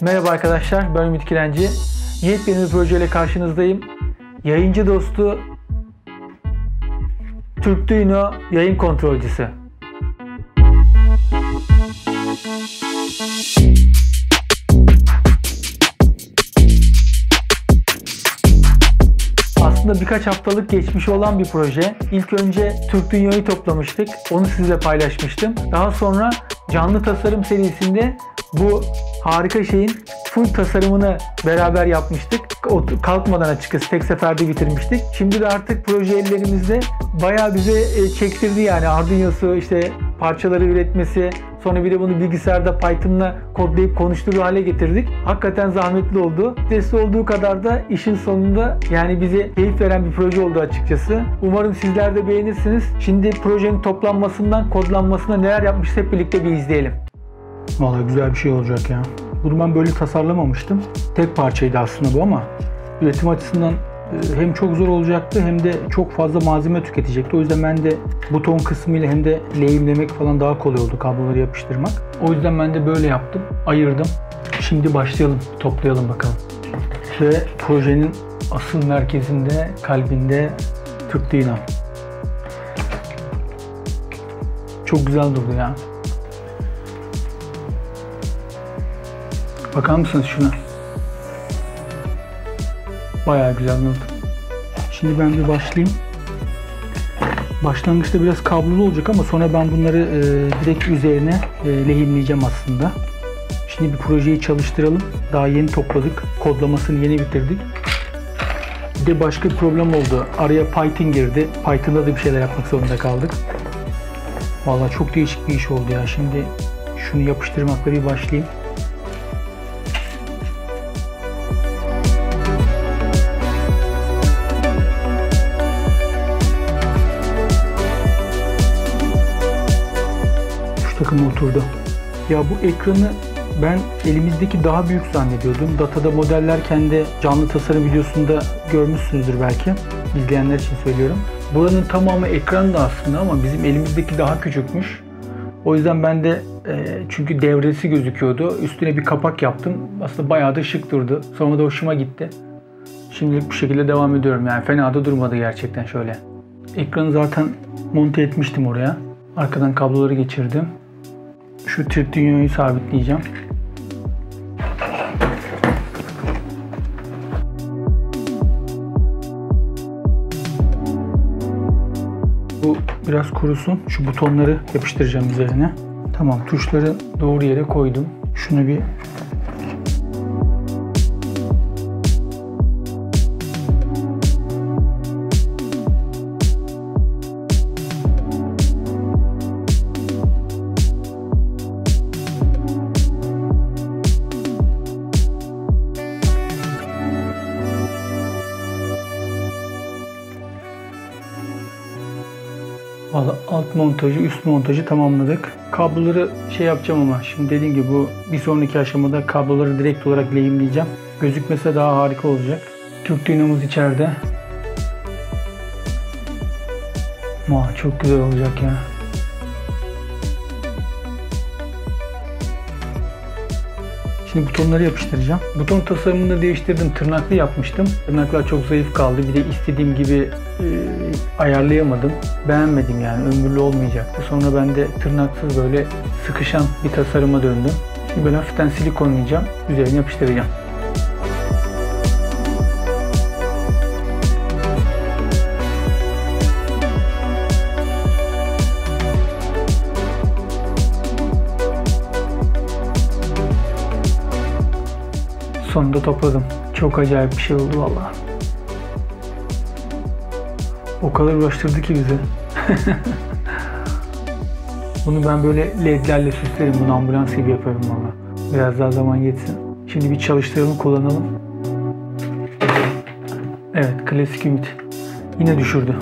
Merhaba arkadaşlar, ben Ümit Kirenci. Yepyeni bir projeyle karşınızdayım. Yayıncı dostu Türkduino yayın kontrolcüsü. Aslında birkaç haftalık geçmiş olan bir proje. İlk önce Türkduino'yu toplamıştık. Onu sizinle paylaşmıştım. Daha sonra canlı tasarım serisinde bu harika şeyin full tasarımını beraber yapmıştık. O kalkmadan açıkçası tek seferde bitirmiştik. Şimdi de artık proje ellerimizde bayağı bize çektirdi yani. Arduino'su, işte parçaları üretmesi, sonra bir de bunu bilgisayarda Python'la kodlayıp konuşturur hale getirdik. Hakikaten zahmetli oldu. Stresli olduğu kadar da işin sonunda yani bize keyif veren bir proje oldu açıkçası. Umarım sizler de beğenirsiniz. Şimdi projenin toplanmasından kodlanmasına neler yapmış hep birlikte bir izleyelim. Vallahi güzel bir şey olacak ya. Bunu ben böyle tasarlamamıştım. Tek parçaydı aslında bu ama üretim açısından hem çok zor olacaktı hem de çok fazla malzeme tüketecekti. O yüzden ben de buton kısmıyla hem de lehimlemek falan daha kolay oldu, kabloları yapıştırmak. O yüzden ben de böyle yaptım, ayırdım. Şimdi başlayalım, toplayalım bakalım. Ve projenin asıl merkezinde, kalbinde Türkduino. Çok güzel durdu ya. Bakar mısınız şuna? Bayağı güzel durdu. Şimdi ben bir başlayayım. Başlangıçta biraz kablolu olacak ama sonra ben bunları direkt üzerine lehimleyeceğim aslında. Şimdi bir projeyi çalıştıralım. Daha yeni topladık. Kodlamasını yeni bitirdik. Bir de başka bir problem oldu. Araya Python girdi. Python'da da bir şeyler yapmak zorunda kaldık. Vallahi çok değişik bir iş oldu ya. Şimdi şunu yapıştırmakla bir başlayayım. Takım oturdu. Ya bu ekranı ben elimizdeki daha büyük zannediyordum. Datada modellerken de canlı tasarım videosunda görmüşsünüzdür belki. İzleyenler için söylüyorum. Buranın tamamı ekran da aslında ama bizim elimizdeki daha küçükmüş. O yüzden ben de çünkü devresi gözüküyordu. Üstüne bir kapak yaptım. Aslında bayağı da şık durdu. Sonra da hoşuma gitti. Şimdilik bu şekilde devam ediyorum. Yani fena da durmadı gerçekten şöyle. Ekranı zaten monte etmiştim oraya. Arkadan kabloları geçirdim. Şu Türkduino'yu sabitleyeceğim. Bu biraz kurusun. Şu butonları yapıştıracağım üzerine. Tamam, tuşları doğru yere koydum. Şunu bir alt montajı, üst montajı tamamladık. Kabloları yapacağım ama şimdi dediğim gibi bu bir sonraki aşamada kabloları direkt olarak lehimleyeceğim. Gözükmesi daha harika olacak. Türkduino'muz içeride. Çok güzel olacak ya. Şimdi butonları yapıştıracağım. Buton tasarımını değiştirdim. Tırnaklı yapmıştım. Tırnaklar çok zayıf kaldı. Bir de istediğim gibi ayarlayamadım. Beğenmedim yani. Ömürlü olmayacaktı. Sonra ben de tırnaksız böyle sıkışan bir tasarıma döndüm. Şimdi böyle hafiften silikonlayacağım. Üzerine yapıştıracağım. Sonunda topladım. Çok acayip bir şey oldu vallahi. O kadar uğraştırdı ki bizi. Bunu ben böyle ledlerle süslerim. Bunu ambulans gibi yaparım vallahi. Biraz daha zaman geçsin. Şimdi bir çalıştıralım, kullanalım. Evet, klasik Ümit. Yine düşürdü.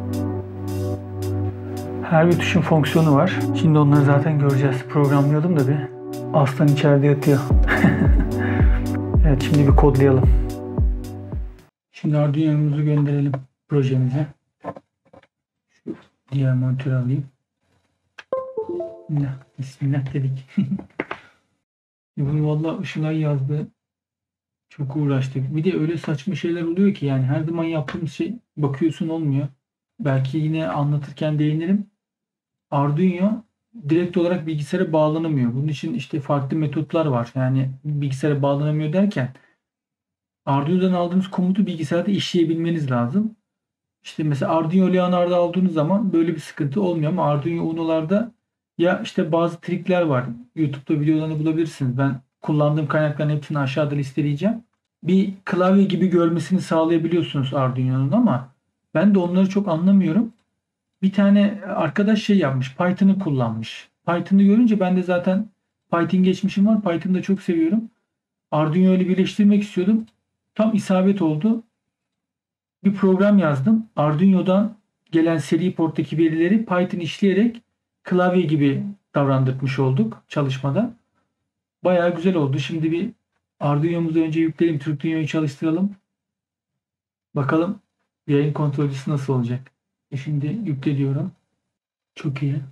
Her bir tuşun fonksiyonu var. Şimdi onları zaten göreceğiz. Programlayalım da bir. Aslan içeride yatıyor. Evet, şimdi bir kodlayalım. Şimdi Arduino'muzu gönderelim projemize. Şu diğer monitörü alayım. Bismillah dedik. Bunu vallahi Işılay yazdı. Çok uğraştık. Bir de öyle saçma şeyler oluyor ki yani her zaman yaptığımız şey bakıyorsun olmuyor. Belki yine anlatırken değinirim. Arduino direkt olarak bilgisayara bağlanamıyor. Bunun için işte farklı metotlar var. Yani bilgisayara bağlanamıyor derken Arduino'dan aldığınız komutu bilgisayarda işleyebilmeniz lazım. İşte mesela Arduino Leonardo aldığınız zaman böyle bir sıkıntı olmuyor ama Arduino Uno'larda ya işte bazı trikler var. YouTube'da videolarını bulabilirsiniz. Ben kullandığım kaynakların hepsini aşağıda listeleyeceğim. Bir klavye gibi görmesini sağlayabiliyorsunuz Arduino'nun ama ben de onları çok anlamıyorum. Bir tane arkadaş şey yapmış. Python'ı kullanmış. Python'ı görünce ben de zaten Python geçmişim var. Python'ı da çok seviyorum. Arduino ile birleştirmek istiyordum. Tam isabet oldu. Bir program yazdım. Arduino'dan gelen seri porttaki verileri Python işleyerek klavye gibi davrandırmış olduk çalışmada. Bayağı güzel oldu. Şimdi bir Arduino'muzu önce yükleyelim. Türk Dünya'yı çalıştıralım. Bakalım yayın kontrolcüsü nasıl olacak. Şimdi yükle diyorum. Çok iyi.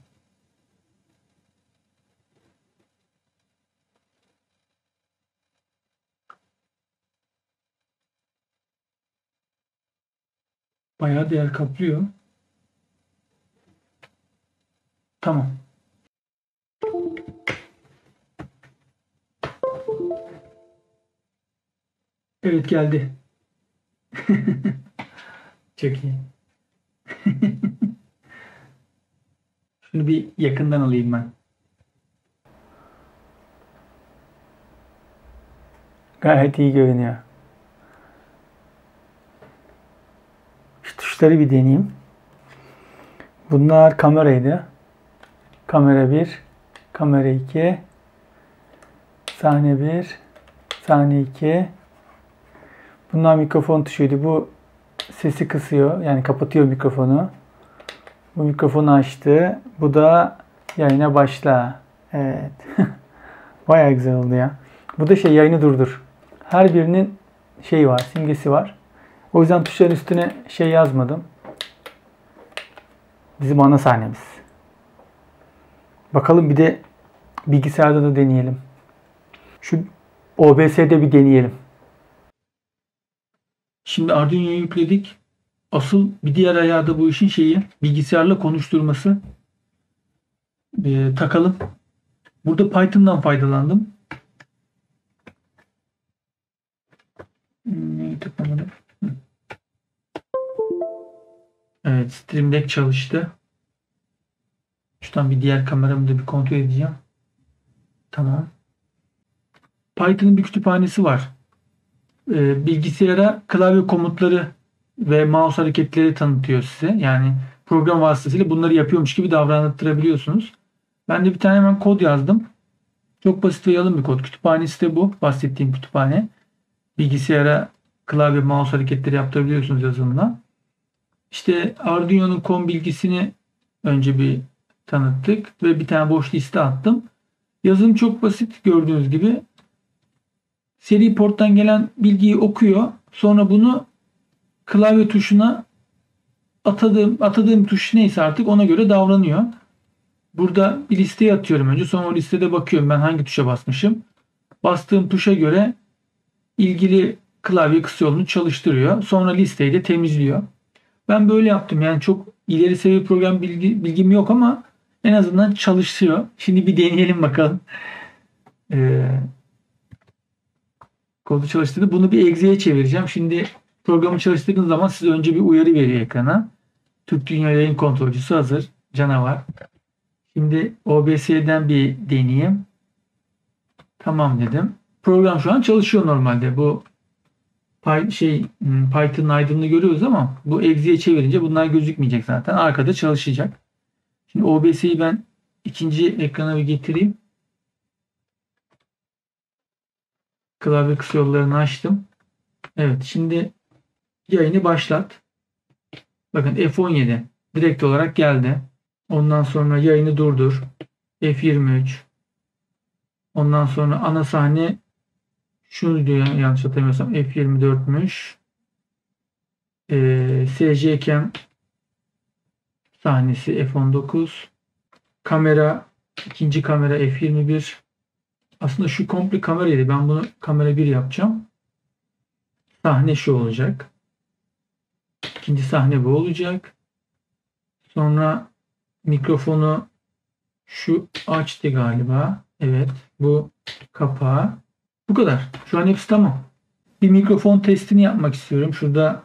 Bayağı değer kaplıyor. Tamam. Evet geldi. Çok iyi. Şunu bir yakından alayım ben. Gayet iyi görünüyor. Şu tuşları bir deneyeyim. Bunlar kameraydı. Kamera 1, kamera 2, sahne 1, sahne 2. Bunlar mikrofon tuşuydu. Bu sesi kısıyor. Yani kapatıyor mikrofonu. Bu mikrofonu açtı. Bu da yayına başla. Evet. Bayağı güzel oldu ya. Bu da yayını durdur. Her birinin şeyi var, simgesi var. O yüzden tuşların üstüne şey yazmadım. Bizim ana sahnemiz. Bakalım bir de bilgisayarda da deneyelim. Şu OBS'de bir deneyelim. Şimdi Arduino'yu yükledik. Asıl bir diğer ayağı da bu işin bilgisayarla konuşturması. Takalım. Burada Python'dan faydalandım. Evet, Stream Deck çalıştı. Şuradan bir diğer kameramı da bir kontrol edeceğim. Tamam. Python'ın bir kütüphanesi var. Bilgisayara klavye komutları ve mouse hareketleri tanıtıyor size. Yani program vasıtasıyla bunları yapıyormuş gibi davranıttırabiliyorsunuz. Ben de bir tane hemen kod yazdım. Çok basit ve yalın bir kod. Kütüphanesi de bu. Bahsettiğim kütüphane. Bilgisayara klavye mouse hareketleri yaptırabiliyorsunuz yazılımla. İşte Arduino'nun COM bilgisini önce bir tanıttık ve bir tane boş liste attım. Yazılım çok basit gördüğünüz gibi. Seri porttan gelen bilgiyi okuyor. Sonra bunu klavye tuşuna atadığım tuş neyse artık ona göre davranıyor. Burada bir listeye atıyorum önce. Sonra o listede bakıyorum ben hangi tuşa basmışım. Bastığım tuşa göre ilgili klavye kısa yolunu çalıştırıyor. Sonra listeyi de temizliyor. Ben böyle yaptım. Yani çok ileri seviye program bilgim yok ama en azından çalışıyor. Şimdi bir deneyelim bakalım. Kodu çalıştırdı. Bunu bir exe'ye çevireceğim. Şimdi programı çalıştırdığınız zaman size önce bir uyarı veriyor ekrana. Türk Dünya Yayın Kontrolcüsü hazır. Canavar. Şimdi OBS'den bir deneyeyim. Tamam dedim. Program şu an çalışıyor normalde. Bu Python'ın aydınını görüyoruz ama bu exe'ye çevirince bunlar gözükmeyecek zaten. Arkada çalışacak. Şimdi OBS'yi ben ikinci ekrana bir getireyim. Klavye kısa yollarını açtım. Evet, şimdi yayını başlat. Bakın F17 direkt olarak geldi. Ondan sonra yayını durdur. F23. Ondan sonra ana sahne şunu diyor yanlış hatırlamıyorsam F24'müş. SC Cam sahnesi F19. Kamera ikinci kamera F21. Aslında şu komple kameraydı. Ben bunu kamera 1 yapacağım. Sahne şu olacak. İkinci sahne bu olacak. Sonra mikrofonu şu açtı galiba. Evet. Bu kapağı. Bu kadar. Şu an hepsi tamam. Bir mikrofon testini yapmak istiyorum. Şurada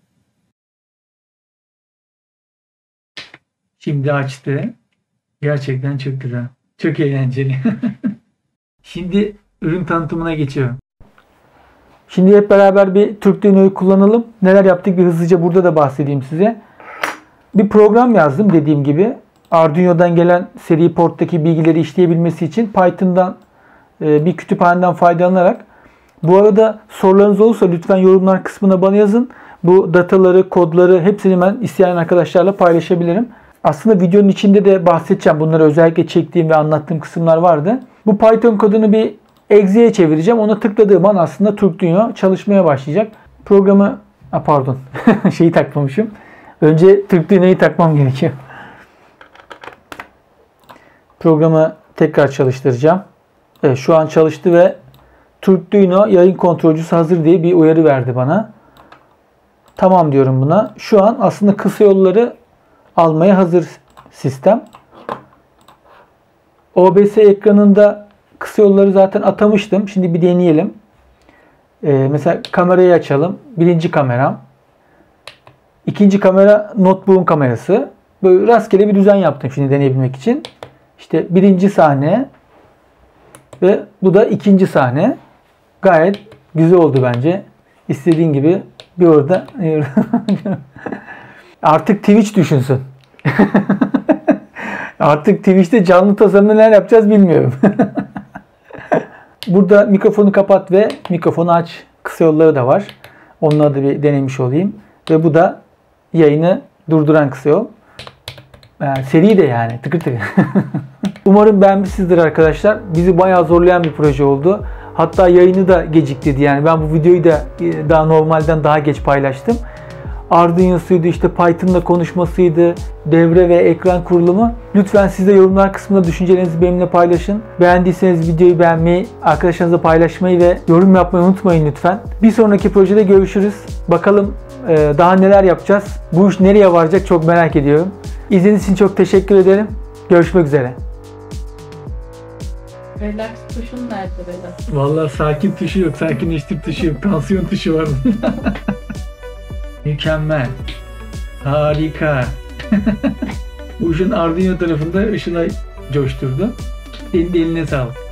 şimdi açtı. Gerçekten çok güzel. Çok eğlenceli. Şimdi ürün tanıtımına geçiyorum. Şimdi hep beraber bir Türk Dünya'yı kullanalım. Neler yaptık bir hızlıca burada da bahsedeyim size. Bir program yazdım dediğim gibi. Arduino'dan gelen seri porttaki bilgileri işleyebilmesi için Python'dan bir kütüphaneden faydalanarak. Bu arada sorularınız olursa lütfen yorumlar kısmına bana yazın. Bu dataları, kodları hepsini ben isteyen arkadaşlarla paylaşabilirim. Aslında videonun içinde de bahsedeceğim. Bunları özellikle çektiğim ve anlattığım kısımlar vardı. Bu Python kodunu bir exe'ye çevireceğim. Ona tıkladığım an aslında Türk Dünya çalışmaya başlayacak. Programı, pardon şeyi takmamışım. Önce Türk Dünya'yı takmam gerekiyor. Programı tekrar çalıştıracağım. Evet, şu an çalıştı ve Türk Dünya yayın kontrolcüsü hazır diye bir uyarı verdi bana. Tamam diyorum buna. Şu an aslında kısa yolları almaya hazır sistem. OBS ekranında kısa yolları zaten atamıştım. Şimdi bir deneyelim. Mesela kamerayı açalım. Birinci kameram. İkinci kamera notebook'un kamerası. Böyle rastgele bir düzen yaptım şimdi deneyebilmek için. İşte birinci sahne ve bu da ikinci sahne. Gayet güzel oldu bence. İstediğin gibi bir orada artık Twitch düşünsün. Artık Twitch'te canlı tasarımda neler yapacağız bilmiyorum. Burada mikrofonu kapat ve mikrofonu aç kısa yolları da var. Onları da bir denemiş olayım. Ve bu da yayını durduran kısa yol. Seri de yani tıkır tıkır. Umarım beğenmişsinizdir arkadaşlar. Bizi bayağı zorlayan bir proje oldu. Hatta yayını da geciktirdi. Yani ben bu videoyu da daha normalden daha geç paylaştım. Arduino'suydu, işte Python'la konuşmasıydı, devre ve ekran kurulumu. Lütfen siz de yorumlar kısmında düşüncelerinizi benimle paylaşın. Beğendiyseniz videoyu beğenmeyi, arkadaşlarınızla paylaşmayı ve yorum yapmayı unutmayın lütfen. Bir sonraki projede görüşürüz. Bakalım daha neler yapacağız. Bu iş nereye varacak çok merak ediyorum. İzlediğiniz için çok teşekkür ederim. Görüşmek üzere. Relax tuşun nerede Vedat? Vallahi sakin tuşu yok, sakinleştir tuşu yok, tansiyon tuşu var. Mükemmel. Harika. Bu ışın Arduino tarafında ışına coşturdu. Eline sağlık.